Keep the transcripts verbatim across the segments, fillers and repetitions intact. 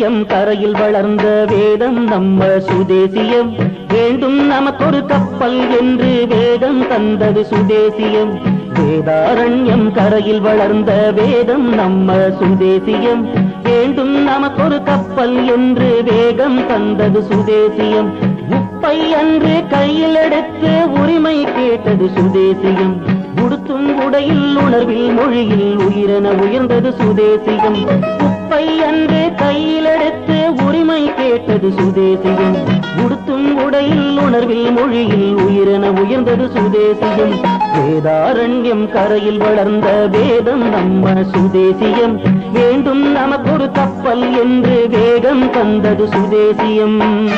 வேதாரண்யம் கரையில் வளர்ந்த வேதம் நம்ம சுதேசியம். வேண்டும் நமக்கொரு கப்பல் என்று வேதம் தந்தது சுதேசியம். வேதாரண்யம் கரையில் வளர்ந்த வேதம் நம்ம சுதேசியம். வேண்டும் நமக்கொரு கப்பல் என்று வேகம் தந்தது சுதேசியம். முப்பை அன்று கையில் எடுத்து உரிமை கேட்டது சுதேசியம். உடுத்தும் உடையில் உணர்வில் மொழியில் உயிரென உயர்ந்தது சுதேசியம். முப்பை அன்று கையில் எடுத்து உரிமை கேட்டது சுதேசியம். உடுத்தும் உடையில் உணர்வில் மொழியில் உயிரென உயர்ந்தது சுதேசியம். வேதாரண்யம் கரையில் வளர்ந்த வேதம் நம்ம சுதேசியம். வேண்டும் நமக்கொரு கப்பல் என்று வேகம் தந்தது சுதேசியம்.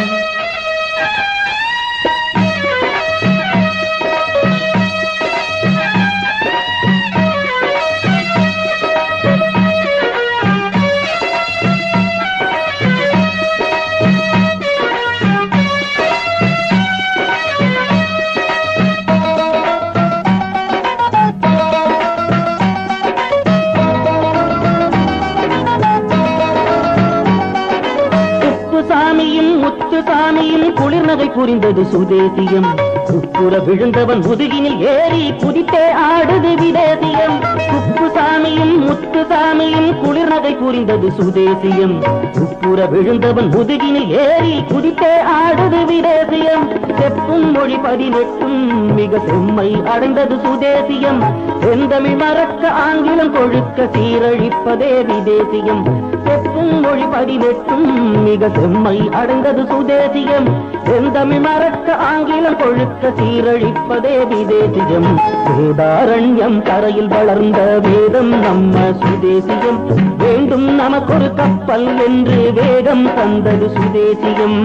முத்துசாமியும் குளிர் நகை புரிந்தது சுதேசியம். குப்புற விழுந்தவன் முதுகினில் ஏறி குதித்தே ஆடுது விதேசியம். குப்புசாமியும் முத்துசாமியும் குளிர் நகை புரிந்தது சுதேசியம். குப்புற விழுந்தவன் முதுகினில் ஏறி குதித்தே ஆடுது விதேசியம். செப்பும் மொழி பதினெட்டும் மிக செம்மை அடைந்தது சுதேசியம். செந்தமிழ் மறக்க ஆங்கிலம் கொழுக்க சீரழிப்பதே விதேசியம். செப்பும் மொழி பதினெட்டும் மிக செம்மை அடைந்தது சுதேசியம். செந்தமிழ் மறக்க ஆங்கிலம் கொழுக்க சீரழிப்பதே விதேசியம். வேதாரண்யம் கரையில் வளர்ந்த வேதம் நம்ம சுதேசியம். வேண்டும் நமக்கொரு கப்பல் என்று வேகம் தந்தது சுதேசியம்.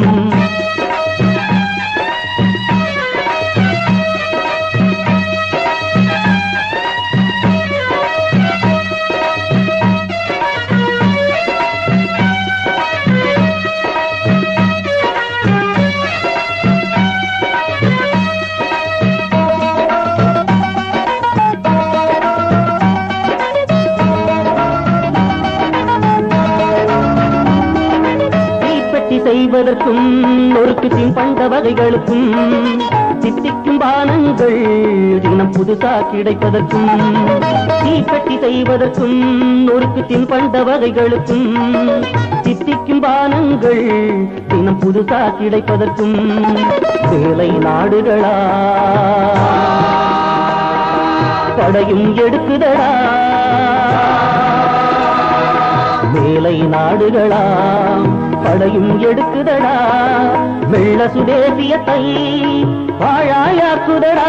செய்வதற்கும் நொறுக்குத்தின் பண்ட வகைகளுக்கும் சித்திக்கும் பானங்கள் தினம் புதுசா கிடைப்பதற்கும் தீப்பெட்டி செய்வதற்கும் நொறுக்குத்தின் பண்ட வகைகளுக்கும் சித்திக்கும் பானங்கள் தினம் புதுசா கிடைப்பதற்கும் வேலை நாடுகளா படையும் எடுக்குதடா. வேலை நாடுகளா படையும் எடுக்குதடா. வெள்ள சுதேசியத்தை பாழாயாக்குதடா.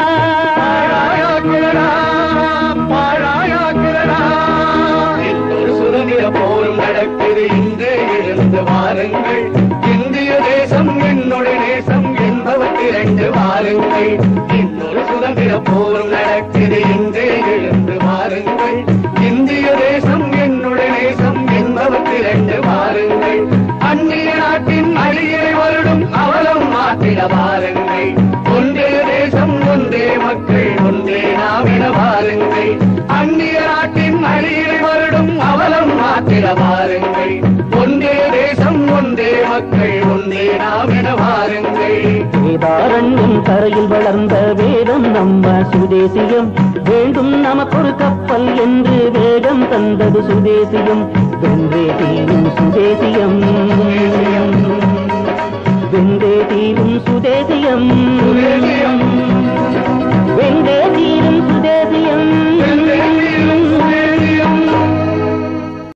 இன்னொரு சுதந்திர போரும் நடக்குது இன்று எழுந்து வாருங்கள். இந்திய தேசம் என்னுடைய நேசம் என்பவற்று இரண்டு வாருங்கள். இன்னொரு சுதந்திர போரும் நடக்குது இன்று எழுந்து வாருங்கள். இந்திய தேசம் என்னுடைய நேசம் என்பவற்று இரண்டு வாருங்கள். அந்நிய நாட்டின் அழியை வருடும் அவலம் மாற்றிட வாருங்கள். ஒன்றே தேசம் ஒன்றே மக்கள் ஒன்றே நாவிட வாருங்கள். அந்நிய நாட்டின் அழியை வருடும் அவலம் மாற்றிட வாருங்கள். ஒன்றே தேசம் ஒன்றே மக்கள் ஒன்றே நாவிட வாருங்கள். வேதாரண்யம் கரையில் வளர்ந்த வேதம் நம்ம சுதேசியம். வேண்டும் நமக்கொரு கப்பல் என்று வேகம் தந்தது சுதேசியம். வென்றே தீரும் சுதேசியம்